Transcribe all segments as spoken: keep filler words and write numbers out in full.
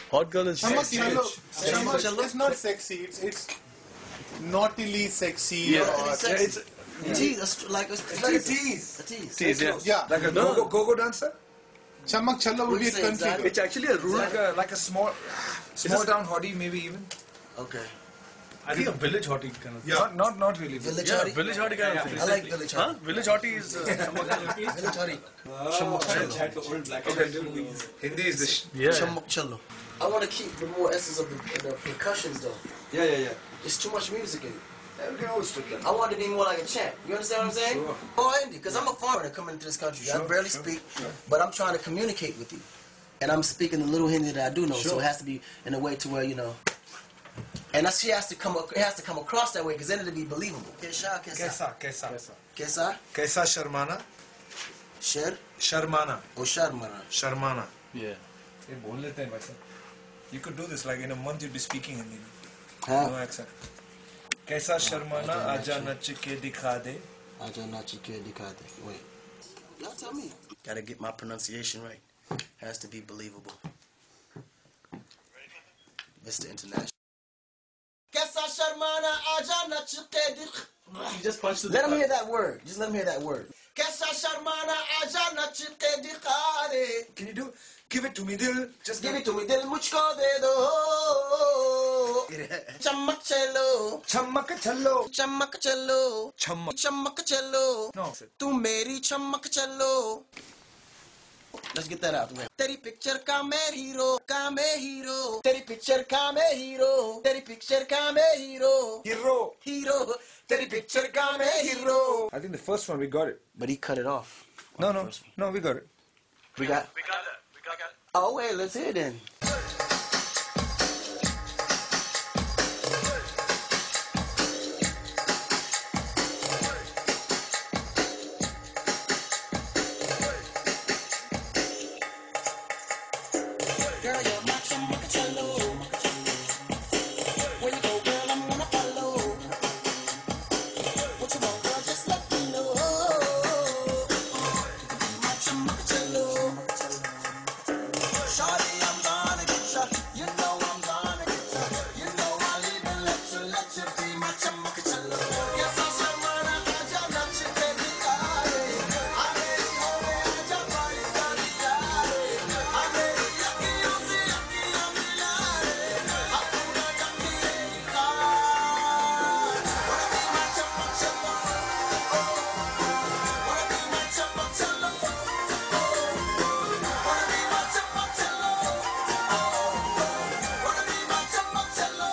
Hot girl is Chammak sexy. Challo. Sexy. Chammak Challo. It's not sexy. It's it's naughtily sexy. Yeah. or- Naughtily sexy. It's, A tease, a st- like a, It's like a tease. A tease. Tease, yeah. Yeah. Like a No. go-go go-go dancer? Chammak Challo What would do be you a say country exactly? girl. it's actually a rural. Like a like a small small town hottie maybe even. Okay. I think a village hottie kind of thing. Not not not really. Village Yeah, hottie? village hottie kind of thing. I like village Huh? hottie. Village hottie is. Uh, Village hottie. Chammak Challo. Hindi is the sh yeah. Chammak Challo. I want to keep the more essence of the, the percussions though. Yeah, yeah, yeah. There's too much music in it. Yeah, we can always strip that. I want it to be more like a chant. You understand what I'm saying? Sure. Oh, Indy, because I'm a foreigner coming into this country. I Sure, barely sure, speak, sure. but I'm trying to communicate with you. And I'm speaking the little Hindi that I do know, so Sure. it has to be in a way to where, you know, and that she has to come, it has to come across that way, because then it'll be believable. Kaisa, kaisa. Kaisa, kaisa. Kaisa, Kaisa Sharmana? Sher, Sharmana. or Sharmara. Sharmana. Yeah. Hey, bol lete hain, bhai sahab. You could do this, like in a month you'd be speaking Hindi. Huh? No accent. Kaisa Sharmana, Aja Nach ke dikha de. Aja nach ke dikha de. Wait. Y'all tell me. Gotta get my pronunciation right. Has to be believable. Mister International. Kaisa Sharmana, Aja nach ke dikha. You just punched the. Let him hear that word. Just let him hear that word. Kaisa Sharmana, Aja nach ke dikha de. Can you do? Give it to me, dil. Just Give it to me, dil mujhko de do. Chammak Challo, Chammak Challo. Chammak Challo, Chammak. Chammak Challo. No. Tu meri chammak challo. Let's get that out the way. Teri picture ka main hero, ka main hero. Teri picture ka main hero, teri picture ka main hero. Hero. Hero, teri picture ka main hero. I think the first one we got it. But he cut it off. No, no, no, we got it. We got. We got that. We got that. Oh wait, let's hear it then. Girl, you're my chammak challo. Where you go, girl, I'm gonna follow. What you want, girl, just let me know. My chammak challo. Shawty, I'm gonna get ya. You know I'm gonna get ya. You know I'll even let you, let you be my chammak challo. Yes, I'm Sharmana, aja nach ke dikhaye. I'm ready, oh, aja bari bari yaare. I'm ready, yakkiyon se yakkiyon milare. Apuna yakki dikhaye. Wanna be my chammak challo. Wanna be my chammak challo. Wanna be my chammak challo. Wanna be my chammak challo.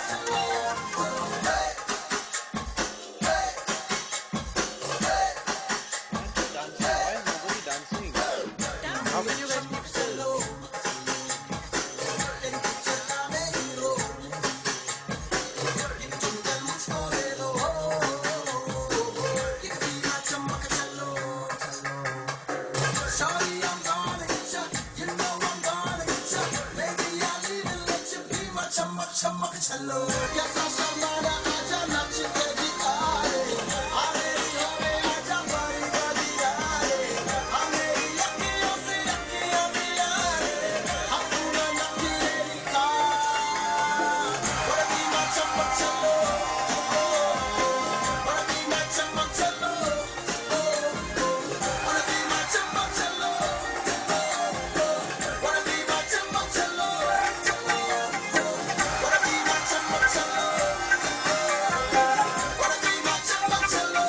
Hey, hey, hey. How can you chammak challo? Teri picture ka main hero. Tu dil mujhko de do. You can be my chammak challo. Shawty, I'm gonna get ya. You know I'm gonna get ya. Maybe I'll even let you be my chammak chammak challo. Yes, I'm Sharmana, aja nach ke dikhaye. I'm ready, oh, aja bari bari yaare. I'm ready, yakkiyon se yakkiyon milare. Apuna yakki dikhaye. Wanna be my chammak challo. Wanna be my chammak challo. Wanna be my chammak challo. Wanna be my chammak challo. Wanna be my chammak challo. Wanna be my chammak challo.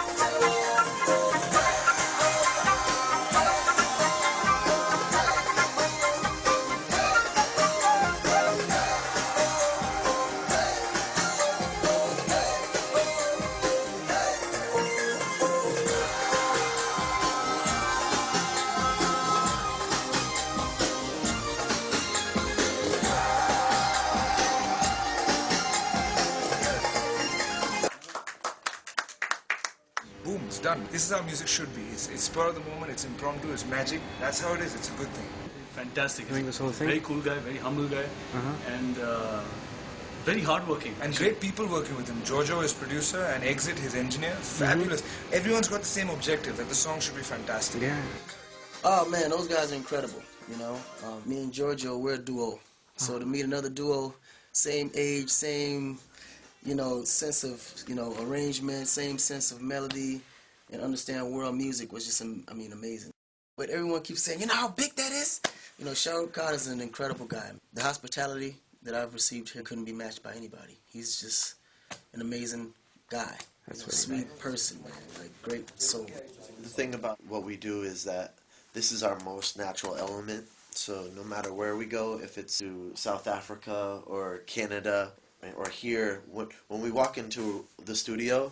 Boom, it's done. This is how music should be. It's, it's spur of the moment, it's impromptu, it's magic. That's how it is. It's a good thing. Fantastic. Doing this whole thing? Very cool guy, very humble guy, and uh, very hardworking. And great people working with him. Jojo, his producer, and Exit, his engineer. Fabulous. Everyone's got the same objective, that the song should be fantastic. Yeah. Oh man, those guys are incredible. You know, um, me and Giorgio, we're a duo. So to meet another duo, same age, same, you know, sense of, you know, arrangement, same sense of melody, and understand world music was just, I mean, amazing. But everyone keeps saying, you know how big that is? You know, ShahRukh is an incredible guy. The hospitality that I've received here couldn't be matched by anybody. He's just an amazing guy. That's you know, a sweet nice. person, man. Like, great soul. The thing about what we do is that this is our most natural element. So no matter where we go, if it's to South Africa or Canada or here, when, when we walk into the studio,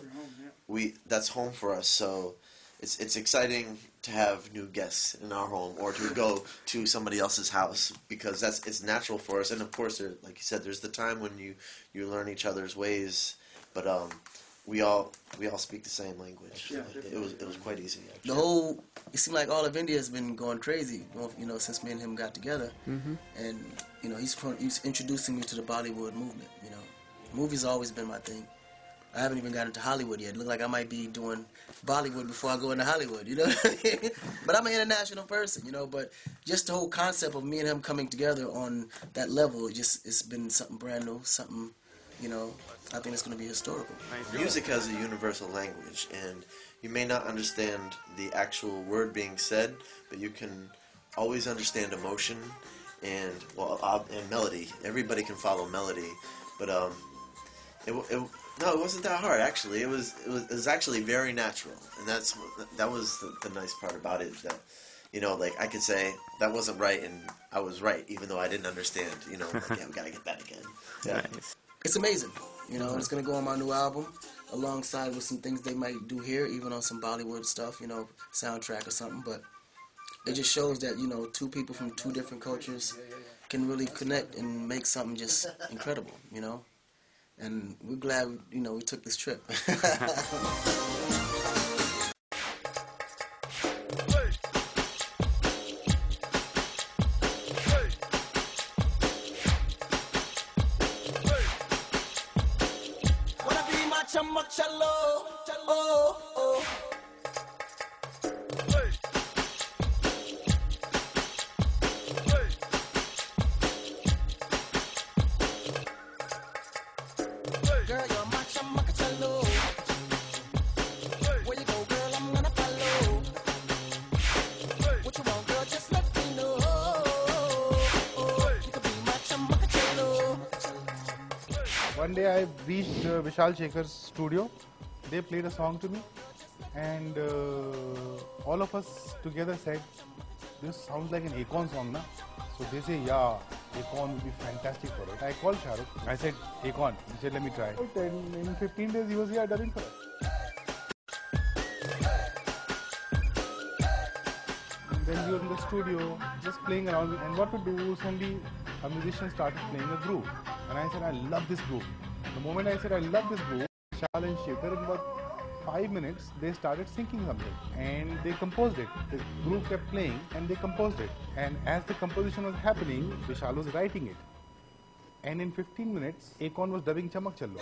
we that's home for us. So it's it's exciting to have new guests in our home or to go to somebody else's house because that's it's natural for us. And of course, there, like you said, there's the time when you, you learn each other's ways, but um, we all we all speak the same language. So it, it was it was quite easy. Actually. The whole it seemed like all of India has been going crazy, you know, since me and him got together. Mm-hmm. And you know, he's from, he's introducing me to the Bollywood movement. You know, movies always been my thing. I haven't even gotten into Hollywood yet. It look like I might be doing Bollywood before I go into Hollywood, you know? But I'm an international person, you know? But just the whole concept of me and him coming together on that level, it just, it's been something brand new, something, you know, I think it's going to be historical. Music has a universal language, and you may not understand the actual word being said, but you can always understand emotion and, well, uh, and melody. Everybody can follow melody, but, um, it, it no, it wasn't that hard. Actually, it was it was, it was actually very natural, and that's that was the, the nice part about it. That you know, like I could say that wasn't right, and I was right, even though I didn't understand. You know, like, yeah, we gotta get that again. Yeah. Nice. It's amazing. You know, it's gonna go on my new album, alongside with some things they might do here, even on some Bollywood stuff. You know, soundtrack or something. But it just shows that you know, two people from two different cultures can really connect and make something just incredible. You know. And we're glad, you know, we took this trip. Wanna be my chammak challo, oh, oh. Girl, you're my chammak challo. Where you go, girl, I'm gonna follow. What you want, girl, just let me know. You could be my chammak challo. One day I reached uh, Vishal Shekhar's studio. They played a song to me, and uh, all of us together said, "This sounds like an Akon song, na?" So they say, "Yeah, Akon would be fantastic for it." I called ShahRukh. I said, "Akon." He said, "Let me try." And in fifteen days, he was here dubbing for us. And then we were in the studio, just playing around. And what to do? Suddenly, a musician started playing a groove. And I said, "I love this groove." The moment I said, "I love this groove," Vishal and Shekhar, in about five minutes, they started singing something. And they composed it. The groove kept playing, and they composed it. And as the composition was happening, Vishal was writing it. And in fifteen minutes, Akon was dubbing Chammak Challo.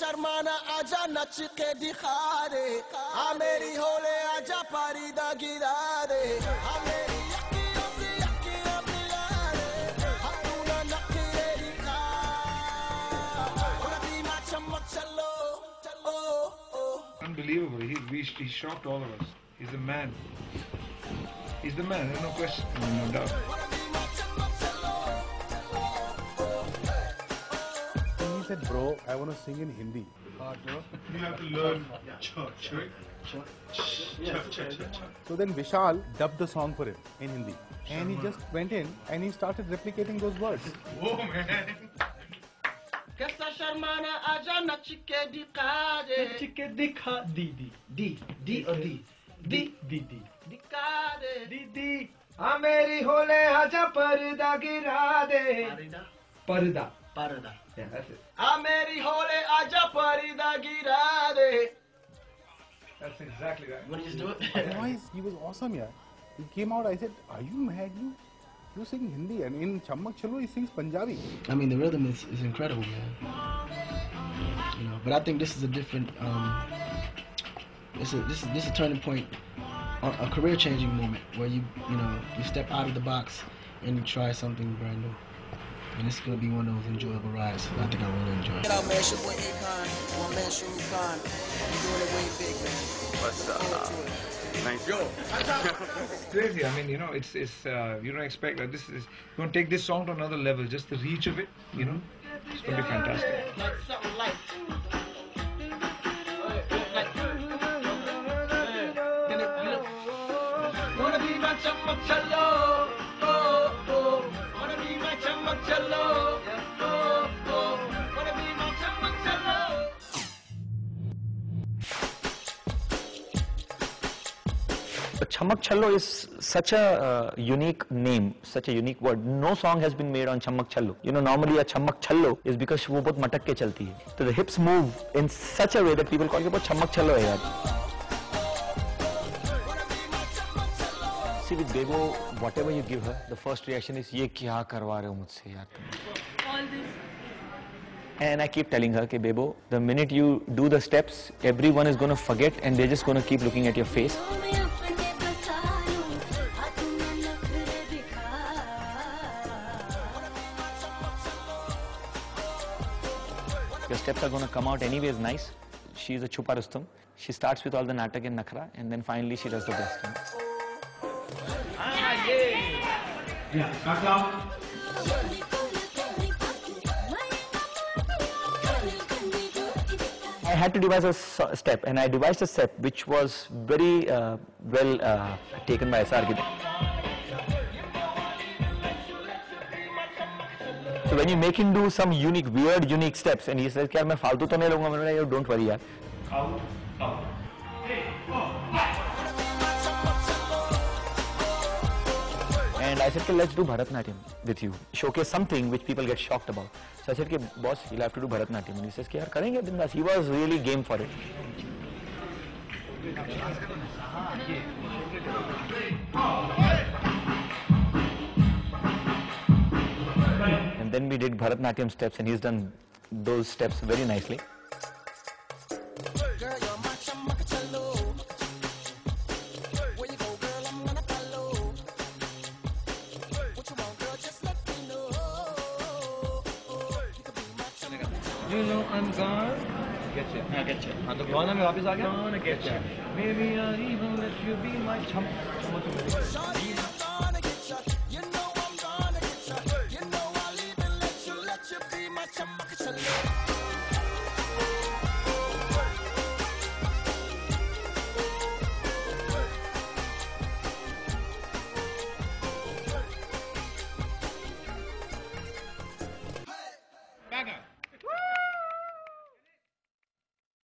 Unbelievable. He, we, he shocked all of us. He's the man. He's the man, there's no question, no doubt. He said, "Bro, I want to sing in Hindi." You have to learn. So then Vishal dubbed the song for him in Hindi. And he just went in and he started replicating those words. Whoa, man. कैसा शर्माना आजा नच के दिखा दे नच के दिखा दी दी दी दी और दी दी दी दी दिखा दे दीदी हाँ मेरी होले आजा पर्दा गिरा दे पर्दा पर्दा yeah that's it हाँ मेरी होले आजा पर्दा गिरा दे that's exactly right what did you just do it Otherwise, he was awesome, yeah. He came out, I said, "Are you mad? You you sing Hindi." And in Chammak Challo, he sings Punjabi. I mean, the rhythm is, is incredible, man. You know, but I think this is a different, um, this is this is this is a turning point, a, a career-changing moment where you you know you step out of the box and you try something brand new. And it's gonna be one of those enjoyable rides. I think I will enjoy. Get out, man. It's your boy Akon. One man, ShahRukh. We're doing it way big, man. What's up? Nice. Yo. It's crazy. I mean, you know, it's it's uh, you don't expect that this is you want to take this song to another level. Just the reach of it, you know, it's gonna be fantastic. Like something like. Wanna be my Chammak Challo, oh oh. Wanna be my Chammak Challo, oh oh. Wanna be my Chammak Challo. Chammak Challo is such a uh, unique name, such a unique word. No song has been made on Chammak Challo. You know, normally a Chammak Challo is because वो बहुत मटक के चलती है. So the hips move in such a way that people call it Chammak Challo है यार. See with Bebo, whatever you give her, the first reaction is ये क्या करवा रहे हो मुझसे यार तुम. All this. And I keep telling her, okay, Bebo, the minute you do the steps, everyone is going to forget and they're just going to keep looking at your face. Your steps are going to come out anyways nice. She's a chupa rustum. She starts with all the natak and nakhra and then finally she does the best. You know? Yeah, back down. I had to devise a s- step and I devised a step which was very uh, well uh, taken by S R K. So when you make him do some unique, weird, unique steps and he says, "Yaar, मैं फालतू तो नहीं लूँगा," मैंने बोला, "Don't worry यार." Out, out. And I said, okay, let's do Bharatnatyam with you. Showcase something which people get shocked about. So I said, okay, boss, you'll have to do Bharatnatyam. And he says, yaar, karenge bindas. He was really game for it. And then we did Bharatnatyam steps and he's done those steps very nicely. You know I'm gone. Get you. हाँ, get you. हाँ तो गाना में वापस आ गया. Gonna get you. Maybe I'll even let you be my chum.